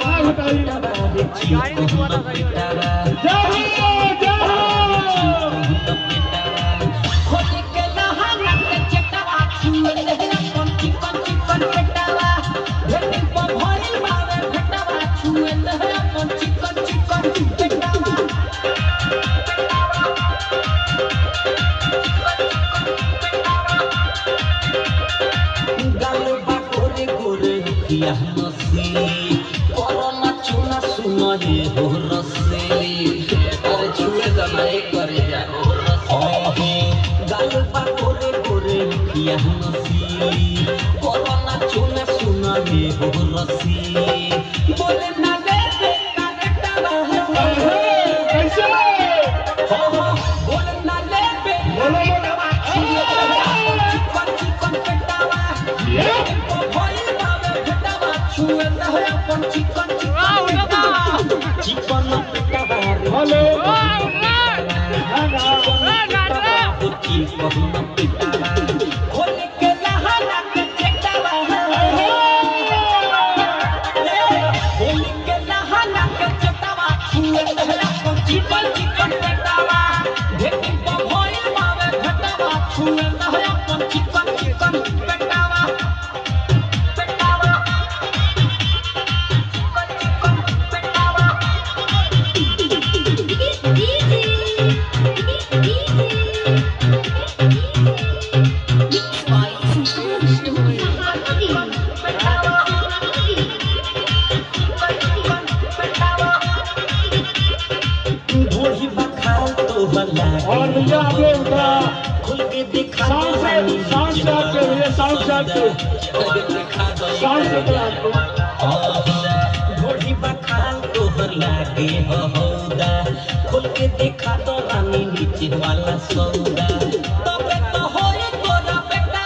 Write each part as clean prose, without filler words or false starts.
corona चुना सुनो रे हो रसेली अरे छुए जमाए करे जा गाल पा गोरे गोरे किया नसीली कोरोना चुना सुनो रे हो रसेली बोले ना दे कारेटा कैसे हो बोले ना ले बे कारेटा चिकन चिकन पेटावा चिकन चिकन हेलो खोल के लहरा के चेटावा खोल के लहरा के चेटावा छुए लहरा चिकन चिकन पेटावा देखी तो भइल मावे घटावा छुए लहरा चिकन चिकन पेटावा और भैया आप लोग खुल के दिखा साउंड से आपके भैया साउंड से आपके साउंड से घोड़ी बखाल तोहर लागे होदा खुल के देखा तो रानी नीचे वाला सौदा तबे तो होए तोरा बेटा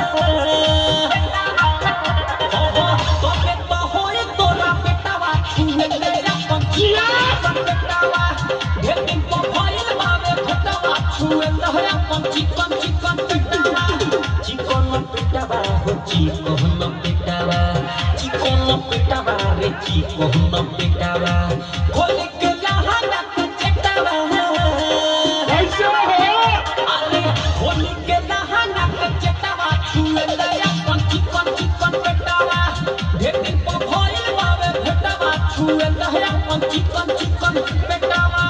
तबे तो होए तोरा बेटावा छुए तेरा पंछिया बेटावा घेटिन को भइल बावे घटावा छुए लहरा चिकन चिकन पेटावा चिकन पेटावा हो चिकन पेटावा चिकन पेटावा रे चिकन पेटावा खोल के लहरा के चेटावा कैसे हो अरे खोल के लहरा के चेटावा छुए लहरा चिकन चिकन पेटावा घेटिन को भइल बावे घटावा छुए लहरा चिकन चिकन पेटावा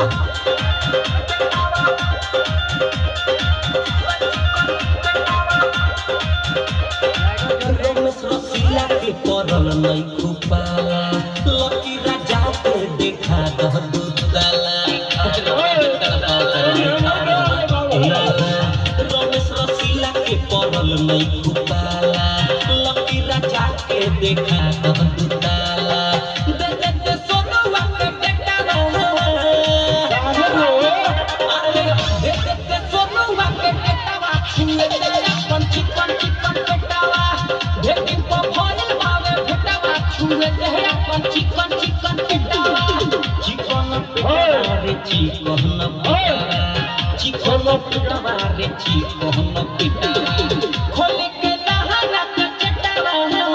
रसीला के परल नहीं खुपाला लकी राजा के देखा दह दुताला रमेश रसीला के परल नहीं खुपाला लकी राजा के देखा दह दुताला दे दे दे सोनवा के बेटा अरे दे दे दे सोनवा के बेटा छुए तेरा चिकन चिकन पेटावा घेटिन को भइल बावे घटावा छुए तेरा चिकन चिकन पेटावा चिकन पेटावा रे चिकन पेटावा चिकन पेटावा रे चिकन पेटावा खोल के लहरा के चटावा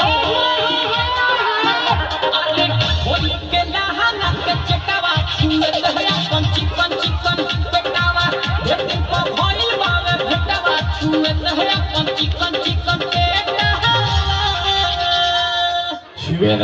अरे खोल के लहरा के चटावा छुए तेरा चिकन चिकन पेटावा घेटिन को भइल बावे घटावा छुए तेरा चिकन चिकन